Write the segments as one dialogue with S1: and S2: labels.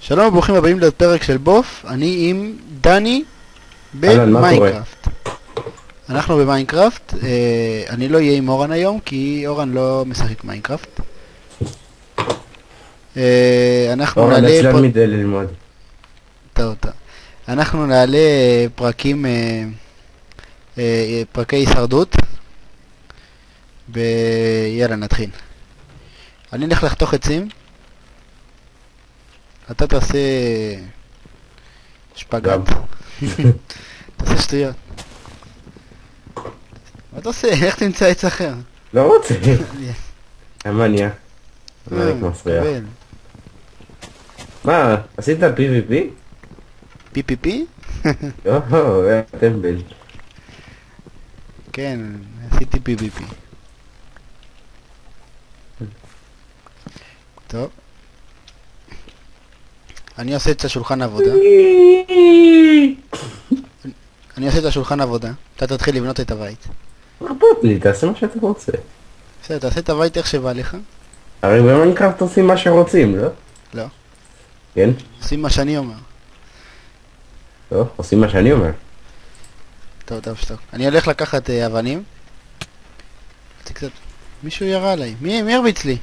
S1: שלום וברוכים הבאים לפרק של בוף, אני עם דני במיינקראפט. אנחנו במיינקראפט, אני לא אהיה עם אורן היום כי אורן לא משחק מיינקראפט. אנחנו
S2: אורן
S1: נעלה...
S2: עצלן מדי ללמוד.
S1: טוב. אנחנו נעלה פרקים, פרקי הישרדות. יאללה נתחיל. אני אלך לחתוך עצים. אתה תעשה שפגאט. תעשה שטויות. מה אתה עושה? איך תמצא עץ אחר?
S2: לא רוצה. המניה. מניק מפריע.
S1: קבל.
S2: מה, עשית PvP?
S1: PPP?
S2: לא, היה טמבל.
S1: כן, עשיתי PPP. טוב. אני עושה את השולחן עבודה. אתה תתחיל לבנות את הבית.
S2: אכפת לי, תעשה מה שאתה רוצה.
S1: בסדר, תעשה את הבית איך שבא לך.
S2: הרי במיינקראפט עושים מה שרוצים, לא?
S1: לא.
S2: כן?
S1: עושים מה שאני אומר.
S2: לא, עושים מה שאני אומר.
S1: טוב, שתוק. אני הולך לקחת אבנים. מישהו ירה עליי. מי הרביץ לי?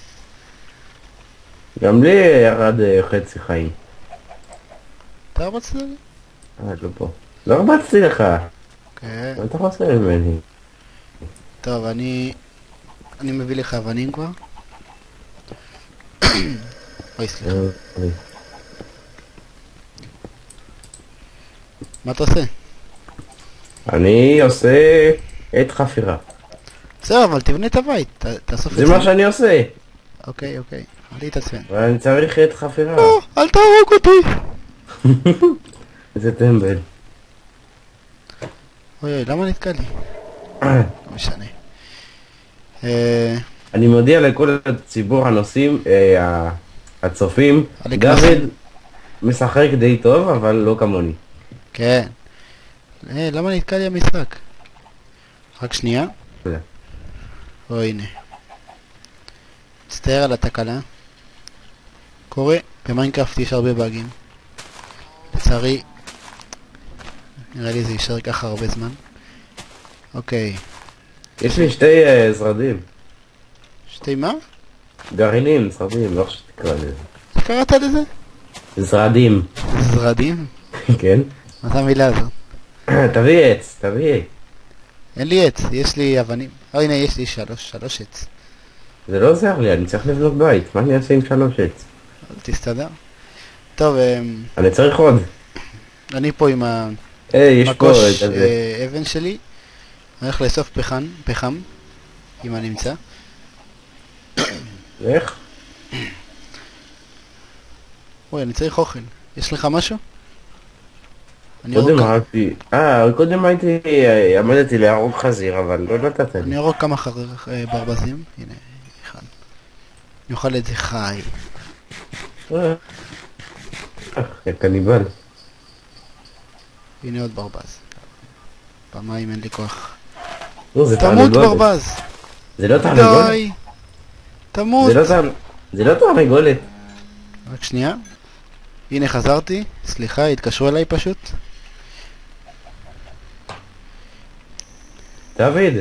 S2: גם לי ירד חצי חיים.
S1: אתה הרבצת לי?
S2: לא פה. לא הרבצתי לך.
S1: כן.
S2: מה אתה רוצה ממני?
S1: טוב, אני מביא לך אבנים כבר. אוי, סליחה. מה אתה עושה?
S2: אני עושה את חפירה.
S1: בסדר, אבל תבנה את הבית. תאסוף את
S2: זה מה שאני עושה.
S1: אוקיי. אל תתעצבן.
S2: אבל אני צריך את חפירה.
S1: לא, אל תהרוג אותי.
S2: איזה טמבל.
S1: אוי, למה נתקע לי? לא משנה.
S2: אני מודיע לכל הציבור הנוסעים, הצופים,
S1: לגנבים.
S2: דוד משחק די טוב, אבל לא כמוני.
S1: כן. למה נתקע לי המשחק? רק שנייה.
S2: תודה.
S1: הנה. מצטער על התקלה. קורה. במיינקראפט יש הרבה באגים. לצערי, נראה לי זה יישאר ככה הרבה זמן. אוקיי.
S2: יש לי שתי זרדים.
S1: שתי מה?
S2: גרעינים, זרדים, לא חושב שתקרא לזה.
S1: איך קראת לזה?
S2: זרדים.
S1: זרדים?
S2: כן?
S1: מה זה המילה הזאת?
S2: תביא עץ, תביא.
S1: אין לי עץ, יש לי אבנים. הנה, יש לי שלוש עץ.
S2: זה לא עוזר לי, אני צריך לבנות בית. מה אני אעשה עם 3 עץ?
S1: אז תסתדר. טוב,
S2: אני צריך עוד.
S1: אני פה עם
S2: יש פה
S1: המקוש
S2: את זה.
S1: אבן שלי. אני הולך לאסוף פחם, אם אני אמצא.
S2: איך?
S1: אוי, אני צריך אוכל. יש לך משהו?
S2: קודם הרגתי... קודם עמדתי להרוג חזיר, אבל לא נתת לי.
S1: אני ארוג כמה ברבזים. הנה, אחד. אני אוכל את זה חי.
S2: קניבל.
S1: הנה עוד ברבז. פעמיים אין לי כוח.
S2: זה
S1: תמות
S2: תרנגולת.
S1: ברבז!
S2: זה לא תרנגולת?
S1: די! תמות!
S2: זה לא תרנגולת.
S1: רק שנייה. הנה חזרתי. סליחה, התקשרו אליי פשוט.
S2: דוד,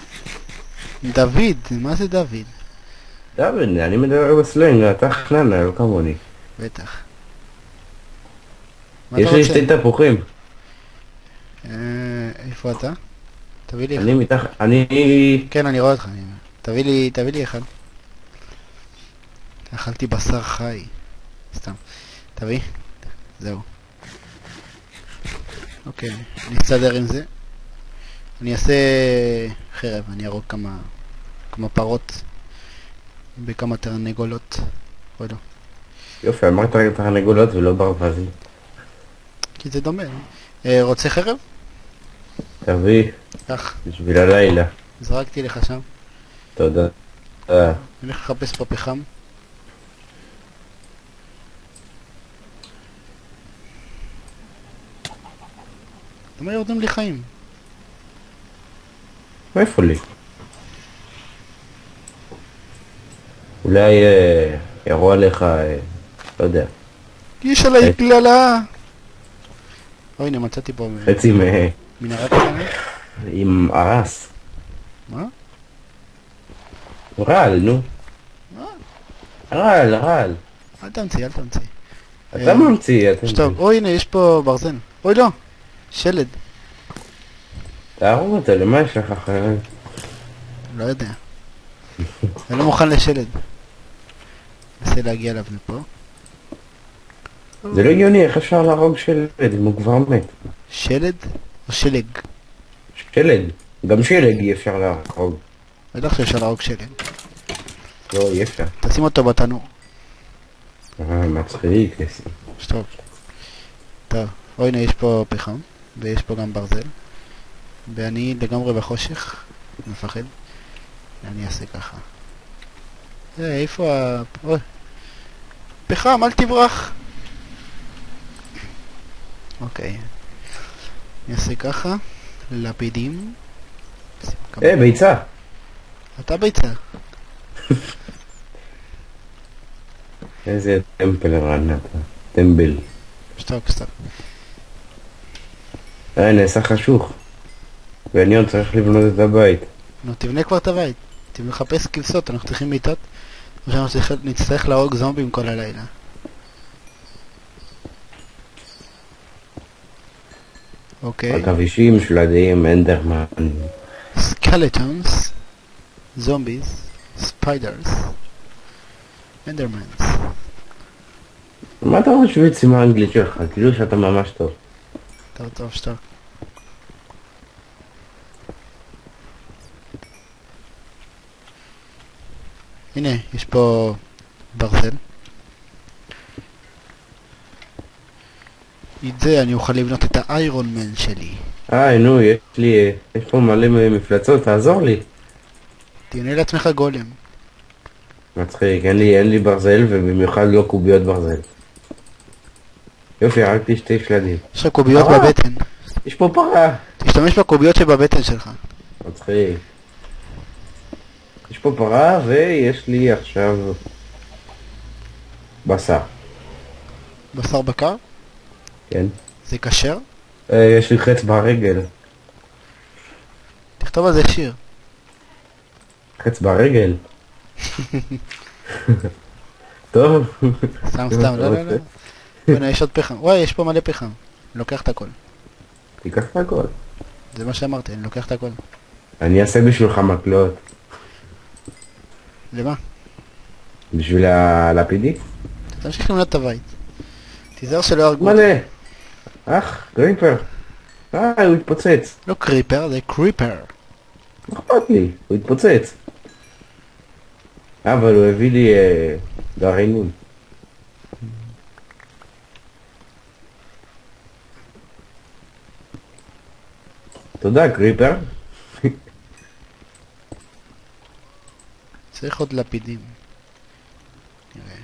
S1: מה זה דוד?
S2: אני מדבר בסלנג, אתה חננה, לא כמוני.
S1: בטח. מה
S2: יש
S1: אתה
S2: לי
S1: רוצה?
S2: 2 תפוחים.
S1: איפה אתה? תביא לי אחד.
S2: אני מתחת, אני...
S1: כן, אני רואה אותך. תביא לי אחד. אכלתי בשר חי. סתם. תביא. זהו. אוקיי, אני אסתדר עם זה. אני אעשה חרב, אני ארוג כמה פרות בכמה תרנגולות. אוי לא.
S2: יופי, אמרת תרנגולות ולא ברווזים.
S1: כי זה דומה. רוצה חרב?
S2: תביא,
S1: קח.
S2: בשביל הלילה.
S1: זרקתי לך שם.
S2: תודה.
S1: אני הולך לחפש פה פחם. למה יורדים לי חיים?
S2: איפה לי? אולי יראו עליך, לא יודע.
S1: יש עליי גללה! אוי, הנה מצאתי פה
S2: חצי
S1: מנהרה קטנה.
S2: עם הרס.
S1: מה?
S2: רעל, נו. רעל.
S1: אל תמציא.
S2: אתה ממציא, אתה ממציא.
S1: טוב, אוי, הנה, יש פה ברזל. אוי, לא! שלד.
S2: תהרוג אותו, למה יש לך אחרי?
S1: לא יודע. אני לא מוכן לשלד. נסה להגיע אליו מפה.
S2: זה לא הגיוני, איך אפשר להרוג שלד אם הוא כבר מת?
S1: שלד או שלג?
S2: שלד. גם שלג אי אפשר להרוג.
S1: בטח שאפשר להרוג שלג.
S2: לא, אי אפשר.
S1: תשים אותו בתנור.
S2: מצחיק.
S1: טוב. אוי, הנה, יש פה פחם. ויש פה גם ברזל. ואני לגמרי בחושך. מפחד. אני אעשה ככה. איפה אוי. פחם, אל תברח. אוקיי. אני אעשה ככה. לפידים.
S2: ביצה.
S1: אתה ביצה.
S2: איזה טמפל רענה אתה. טמבל.
S1: שתוק.
S2: נעשה חשוך. ואני עוד צריך לבנות את הבית.
S1: נו, תבנה כבר את הבית. מחפש כבשות, אנחנו צריכים מיטות. עכשיו נצטרך להרוג זומבים כל הלילה. אוקיי.
S2: עכבישים, שלדים, אנדרמן.
S1: סקלטונס. זומביס. ספיידרס. אנדרמנס.
S2: מה אתה משוויץ עם האנגלית שלך? כאילו שאתה ממש טוב.
S1: טוב, שתוק. הנה, יש פה ברזל. את זה אני אוכל לבנות את האיירון מן שלי.
S2: נו, יש פה מלא מפלצות, תעזור לי.
S1: תבנה לעצמך גולם.
S2: מצחיק, אין לי ברזל, ובמיוחד לא קוביות ברזל. יופי, הרגתי 2 שלדים.
S1: יש לך קוביות בבטן.
S2: יש פה פרה.
S1: תשתמש בקוביות שבבטן שלך.
S2: מצחיק. יש פה פרה, ויש לי עכשיו בשר.
S1: בשר בקר?
S2: כן.
S1: זה כשר?
S2: יש לי חץ ברגל.
S1: תכתוב על זה שיר.
S2: חץ ברגל? טוב.
S1: סתם, לא. הנה, יש עוד פחם. וואי, יש פה מלא פחם. אני לוקח את הכל.
S2: תיקח את הכל.
S1: זה מה שאמרתי, אני לוקח את הכל.
S2: אני אעשה בשבילך מקלות.
S1: למה?
S2: בשביל הלפידי?
S1: תמשיך לבנות את הבית. תיזהר שלא יהרגו.
S2: מלא. קריפר. הוא התפוצץ.
S1: לא קריפר, זה קריפר.
S2: אכפת לי, הוא התפוצץ. אבל הוא הביא לי גרעינים. תודה, קריפר.
S1: צריך עוד לפידים. נראה.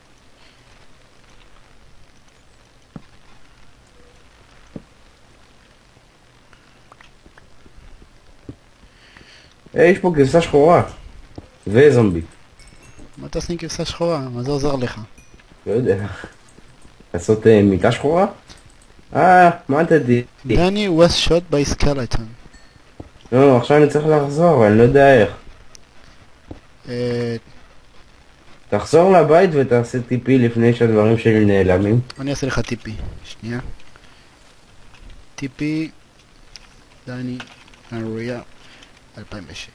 S2: יש פה כבשה שחורה. וזומבי.
S1: מה תעשה עם כבשה שחורה? מה זה עוזר לך?
S2: לא יודע. לעשות מיטה שחורה? מה תדעי?
S1: Danny was shot by skeleton.
S2: לא, עכשיו אני צריך לחזור, אני לא יודע איך. תחזור לבית ותעשה טיפי לפני שהדברים שלי נעלמים.
S1: אני אעשה לך טיפי. שנייה. טיפי. דני. אנריה. 2006.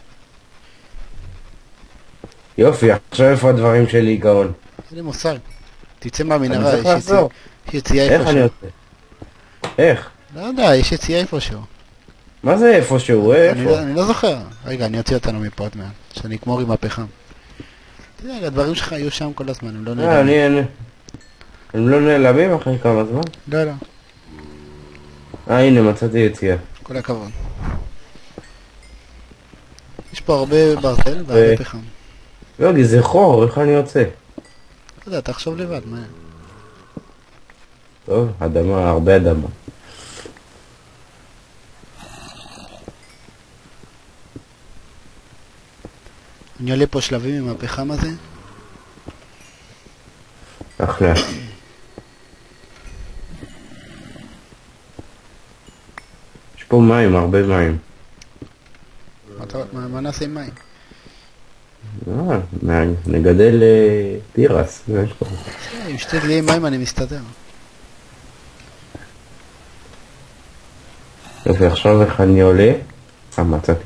S2: יופי, עכשיו איפה הדברים שלי גאון?
S1: אין לי מושג. תצא מהמנהרה,
S2: אני צריך לחזור.
S1: יש יציאה
S2: איך אני
S1: איפשהו.
S2: יוצא? איך?
S1: לא יודע, יש יציאה איפשהו.
S2: מה זה איפשהו? איפה?
S1: אני לא זוכר. רגע, אני אוציא אותנו מפה עוד מעט. שאני אגמור עם הפחם. תראה, הדברים שלך היו שם כל הזמן, הם לא נעלמים.
S2: הם לא נעלמים אחרי כמה זמן?
S1: לא.
S2: הנה, מצאתי יציאה.
S1: כל הכבוד. יש פה הרבה ברזל והרבה פחם.
S2: לא, זה חור, איך אני יוצא?
S1: לא יודע, תחשוב לבד, מה?
S2: טוב, אדמה, הרבה אדמה.
S1: אני עולה פה שלבים עם הפחם הזה.
S2: אחלה. פה מים, הרבה מים.
S1: מה נעשה עם מים?
S2: נגדל תירס.
S1: עם שתי דלי מים אני מסתדר.
S2: יופי, עכשיו איך אני עולה? מצאתי.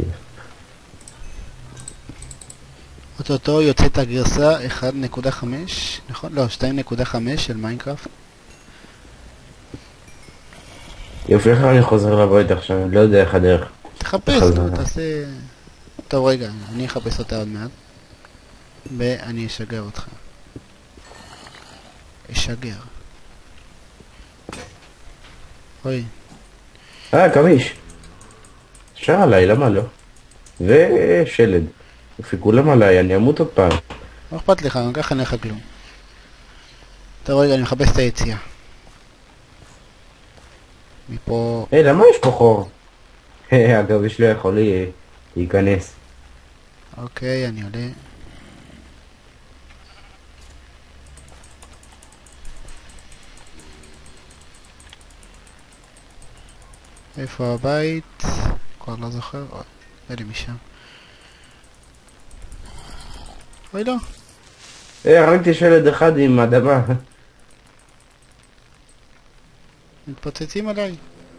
S1: אותו יוצאת הגרסה 1.5, נכון? לא, 2.5 של מיינקראפט.
S2: יופי, איך אני חוזר לבית עכשיו? לא יודע איך הדרך.
S1: תחפש, תעשה... טוב רגע, אני אחפש אותה עוד מעט. ואני אשגר אותך. אשגר. אוי.
S2: קמיש. אפשר עליי, למה לא? ושלד. יופי, כולם עליי, אני אמות עוד פעם.
S1: לא אכפת לך, גם ככה אין לך כלום. טוב רגע, אני מחפש את היציאה. מפה...
S2: למה יש פה חור? אגב, יש לא יכול להיכנס.
S1: אוקיי, אני עולה. איפה הבית? כבר לא זוכר. אוי, לי משם. אוי לא.
S2: ראיתי שלד אחד עם אדמה.
S1: מתפוצצים עליי.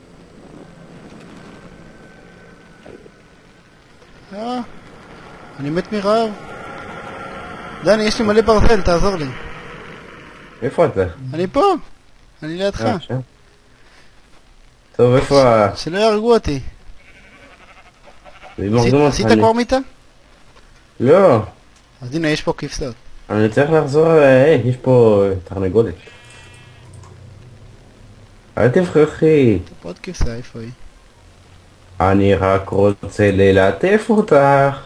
S1: אני מת מרעב. דני, יש לי מלא ברזל, תעזור לי.
S2: איפה אתה?
S1: אני פה. אני לידך.
S2: טוב, איפה
S1: שלא יהרגו אותי. עשית כבר מיטה?
S2: לא.
S1: אז הנה, יש פה כבשות.
S2: אני צריך לחזור, יש פה תרנגולת. אל תבחרכי.
S1: עוד כבשה, איפה היא?
S2: אני רק רוצה ללטף אותך.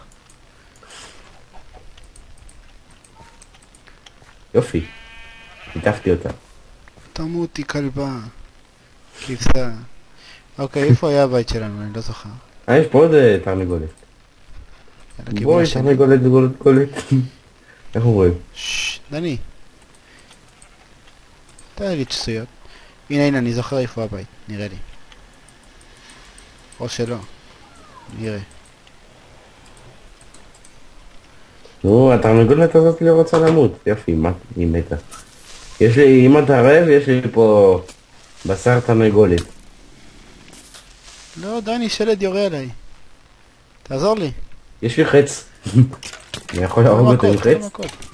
S2: יופי. ליטפתי אותה.
S1: תמותי כלבה. כבשה. אוקיי, איפה היה הבית שלנו? אני לא זוכר.
S2: יש פה עוד תרנגולת. בואי, תרנגולת. איך אומרים?
S1: דני. תגיד שטויות. הנה, אני זוכר איפה הבית, נראה לי. או שלא. נראה.
S2: נו, התרנגולת הזאת לא רוצה למות. יופי, היא מתה. יש לי, אם אתה רעב, יש לי פה בשר תרנגולת.
S1: לא, דני, שלד יורה עליי. תעזור לי.
S2: יש לי חץ. אני יכול להרוג אותו עם חץ?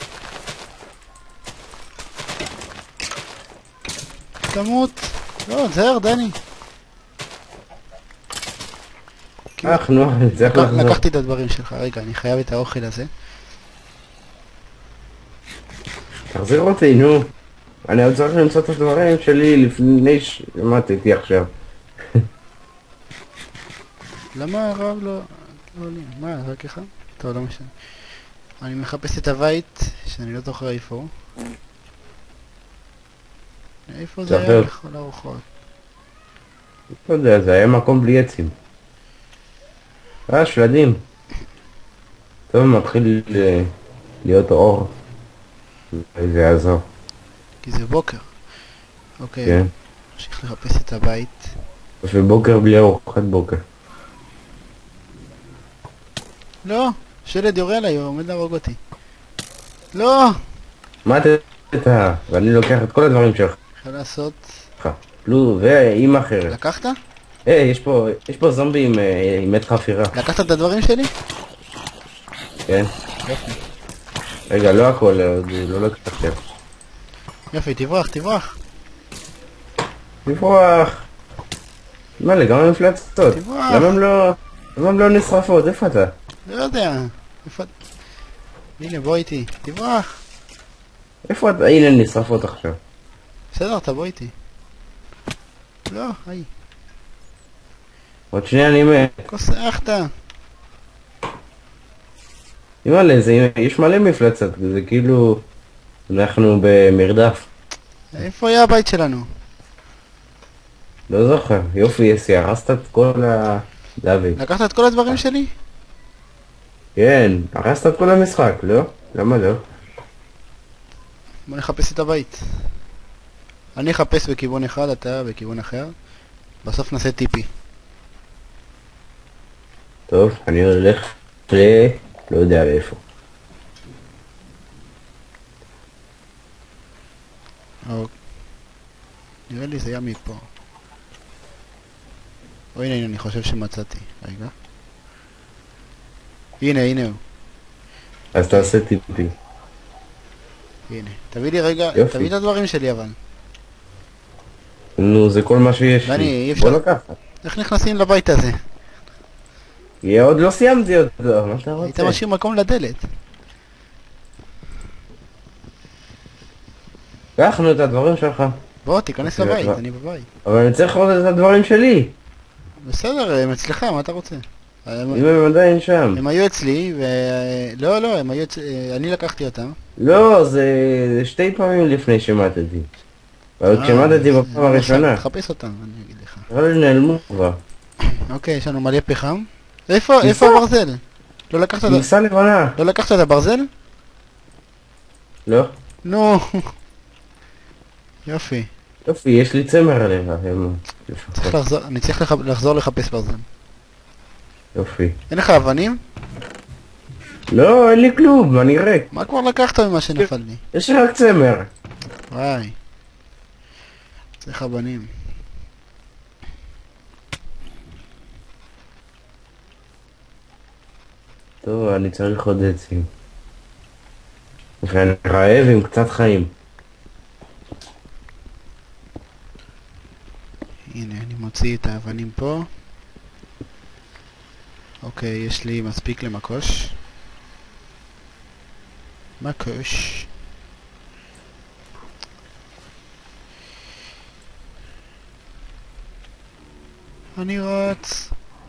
S1: תמות. לא, זהר, דני.
S2: נו, אני צריך לחזור.
S1: לקחתי את הדברים שלך. רגע, אני חייב את האוכל הזה.
S2: תחזיר אותי, נו. אני עוד צריך למצוא את הדברים שלי לפני שמתתי עכשיו.
S1: למה הרב לא עולים? מה, רק אחד? טוב, לא משנה. אני מחפש את הבית, שאני לא זוכר איפה הוא. איפה זה היה לכל הרוחות?
S2: לא יודע, זה היה מקום בלי עצים. שלדים. טוב, מתחיל להיות אור. זה יעזור.
S1: כי זה בוקר. אוקיי.
S2: כן.
S1: נמשיך לחפש את הבית.
S2: ובוקר בלי ארוחת בוקר.
S1: לא, שלד יורה עליי, הוא עומד להרוג אותי. לא!
S2: מה אתה? ואני לוקח את כל הדברים שלך.
S1: אפשר לעשות...
S2: ואימא אחרת.
S1: לקחת?
S2: יש פה זומבי עם מת חפירה.
S1: לקחת את הדברים שלי?
S2: כן.
S1: יופי.
S2: רגע, לא הכל, לא לקחת.
S1: יופי, תברח.
S2: תברח. מה, לגמרי מפלצות.
S1: תברח.
S2: למה הם לא נשרפות? איפה אתה?
S1: לא יודע. איפה... הנה, בוא איתי. תברח.
S2: איפה אתה? הנה, נשרפות עכשיו.
S1: בסדר, תבוא איתי. לא, היי.
S2: עוד שנייה אני מת.
S1: כוסחת.
S2: אימא'לה, יש מלא מפלצות, זה כאילו... אנחנו במרדף.
S1: איפה היה הבית שלנו?
S2: לא זוכר. יופי, יסי, הרסת את כל דוד.
S1: לקחת את כל הדברים שלי?
S2: כן, הרסת את כל המשחק, לא? למה לא?
S1: בוא נחפש את הבית. אני אחפש בכיוון אחד, אתה בכיוון אחר. בסוף נעשה טיפי.
S2: טוב, אני הולך לא יודע לאיפה.
S1: נראה לי זה היה מפה. או הנה, אני חושב שמצאתי. רגע. הנה הוא.
S2: אז תעשה טיפי.
S1: הנה. תביא לי רגע,
S2: יופי.
S1: תביא את הדברים שלי אבל.
S2: נו, זה כל מה שיש
S1: דני,
S2: לי.
S1: אי
S2: בוא
S1: אפשר.
S2: לקחת.
S1: איך נכנסים לבית הזה?
S2: עוד לא סיימתי אותו, מה אתה
S1: היית
S2: רוצה?
S1: משאיר מקום לדלת.
S2: קחנו את הדברים שלך.
S1: בוא, תיכנס לבית, אני בבית.
S2: אבל אני צריך עוד את הדברים שלי.
S1: בסדר, הם אצלך, מה אתה רוצה?
S2: אם הם עדיין שם.
S1: הם היו אצלי, לא, הם היו אני לקחתי אותם.
S2: לא, זה 2 פעמים לפני שמטתי. אבל כשמטתי בפעם הראשונה.
S1: תחפש אותם, אני אגיד לך.
S2: אבל הם נעלמו כבר.
S1: אוקיי, יש לנו מלא פחם. איפה הברזל?
S2: כבשה לבנה.
S1: לא לקחת את הברזל?
S2: לא.
S1: נו. יופי.
S2: יופי, יש לי צמר עליך.
S1: אני צריך לחזור לחפש ברזל.
S2: יופי.
S1: אין לך אבנים?
S2: לא, אין לי כלום, אני ריק.
S1: מה כבר לקחת ממה שנפל לי?
S2: יש לי רק צמר.
S1: וואי. צריך אבנים.
S2: טוב, אני צריך עוד עצים. ואני רעב עם קצת חיים.
S1: הנה, אני מוציא את האבנים פה. אוקיי, יש לי מספיק למקוש. מקוש. אני רץ.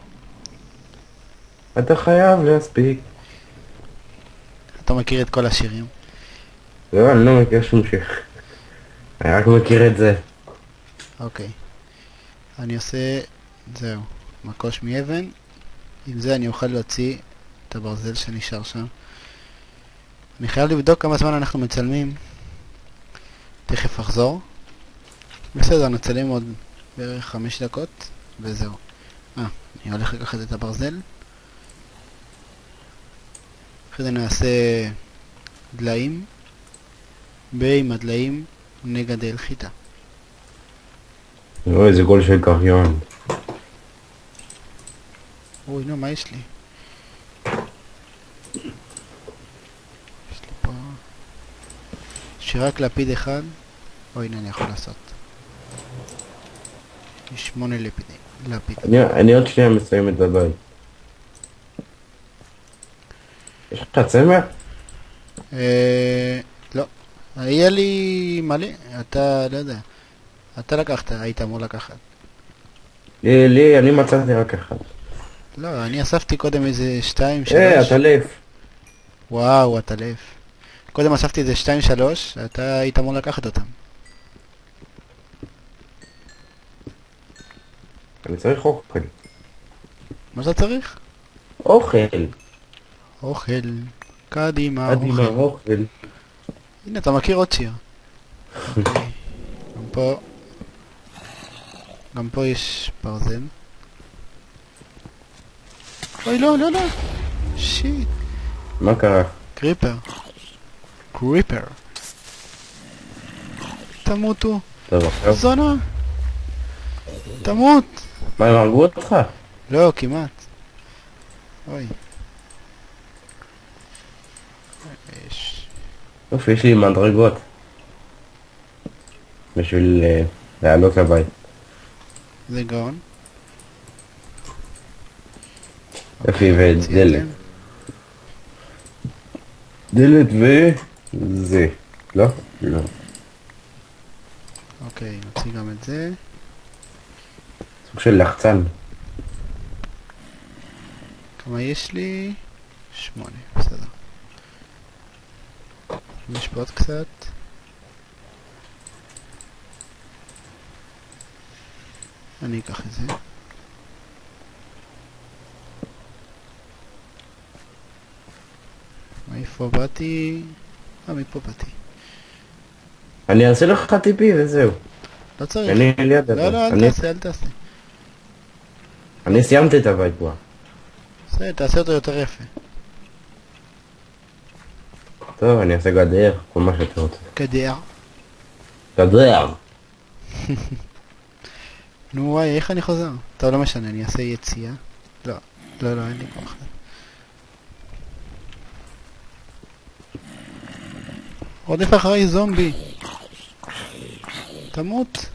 S2: אתה חייב להספיק.
S1: אתה מכיר את כל השירים?
S2: לא, אני לא מכיר שום שיר. אני רק מכיר את זה.
S1: אוקיי. אני עושה... זהו. מקוש מאבן. עם זה אני אוכל להוציא את הברזל שנשאר שם. אני חייב לבדוק כמה זמן אנחנו מצלמים. תכף אחזור. בסדר, נצלם עוד בערך 5 דקות. וזהו. אני הולך לקחת את הברזל. אחרי זה נעשה דליים. ועם הדליים נגדל חיטה.
S2: אוי, איזה גול של קריון.
S1: אוי, נו, מה יש לי? יש לי פה... יש לי רק לפיד אחד. אוי, הנה, אני יכול לעשות. יש 8 לפידים.
S2: אני עוד שנייה מסיים את הבית. יש לך צמר?
S1: לא. היה לי מלא. אתה, לא יודע. אתה לקחת, היית אמור לקחת.
S2: אני מצאתי רק אחד.
S1: לא, אני אספתי קודם איזה 2, 3.
S2: הטלף.
S1: וואו, הטלף. קודם אספתי איזה 2, 3, אתה היית אמור לקחת אותם.
S2: אני צריך אוכל.
S1: מה אתה צריך?
S2: אוכל.
S1: אוכל. קדימה,
S2: קדימה,
S1: אוכל.
S2: אוכל.
S1: הנה, אתה מכיר עוד שיר. אוקיי. גם פה יש ברזל. אוי, לא, לא, לא. שיט.
S2: מה קרה?
S1: קריפר. קריפר. תמותו.
S2: טוב, עכשיו.
S1: זונה. תמות.
S2: מה, הם הרגו אותך?
S1: לא, כמעט. אוי.
S2: יופי, יש לי מדרגות. בשביל לעלות לבית.
S1: זה גאון.
S2: יופי, ודלת. דלת וזה. לא? לא.
S1: אוקיי, נוציא גם את זה.
S2: סוג של לחצן.
S1: כמה יש לי? 8, בסדר. יש פה עוד קצת. אני אקח את זה. מאיפה באתי? מפה באתי.
S2: אני אעשה לך טיפי וזהו.
S1: לא צריך.
S2: אני ליד
S1: לא, לא, אל תעשה, אל תעשה.
S2: אני סיימתי את הבית כבר.
S1: זה, תעשה אותו יותר יפה.
S2: טוב, אני אעשה גדר, כל מה שאתה רוצה.
S1: גדר.
S2: גדר!
S1: נו וואי, איך אני חוזר? טוב, לא משנה, אני אעשה יציאה. לא, אין לי כוח. רודף אחרי זומבי. תמות.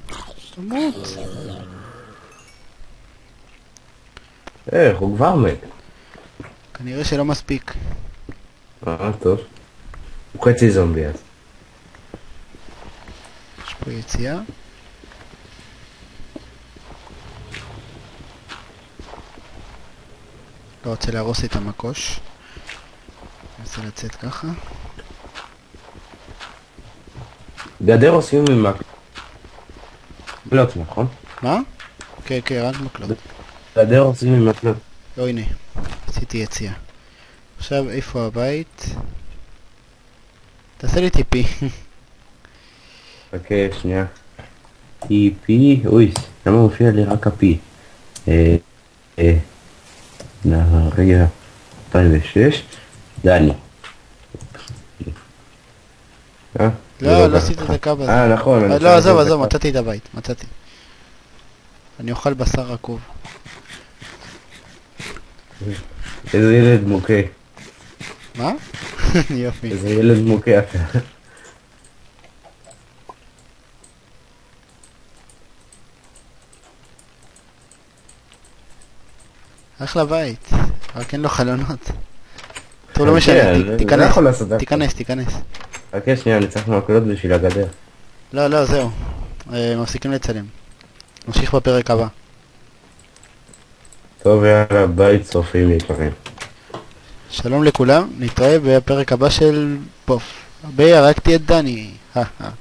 S2: איך, הוא כבר מת.
S1: כנראה שלא מספיק.
S2: טוב. הוא חצי זומבי אז.
S1: יש פה יציאה. לא רוצה להרוס את המקוש. אני רוצה לצאת ככה.
S2: גדר עושים עם מקלות, נכון?
S1: מה? כן, רק מקלות.
S2: גדר עושים עם מקלות.
S1: לא, הנה. עשיתי יציאה. עכשיו, איפה הבית? תעשה לי טיפי.
S2: אוקיי, שנייה. פי, אוי, למה מופיע לי רק הפי? רגע, 2006, דני.
S1: לא עשית את הקו הזה.
S2: נכון.
S1: לא, עזוב, מצאתי את הבית, מצאתי. אני אוכל בשר רקוב.
S2: איזה ילד מוכה.
S1: מה? יופי.
S2: איזה ילד מוכה אתה.
S1: אחלה בית, רק אין לו חלונות. טוב, לא משנה, תיכנס.
S2: אוקיי, שנייה, אני צריך מקלות בשביל הגדר.
S1: לא, זהו. מפסיקים לצלם. נמשיך בפרק הבא.
S2: טוב, יאללה, ביי, צופים יקרים.
S1: שלום לכולם, נתראה בפרק הבא של בוף. הרגתי את דני.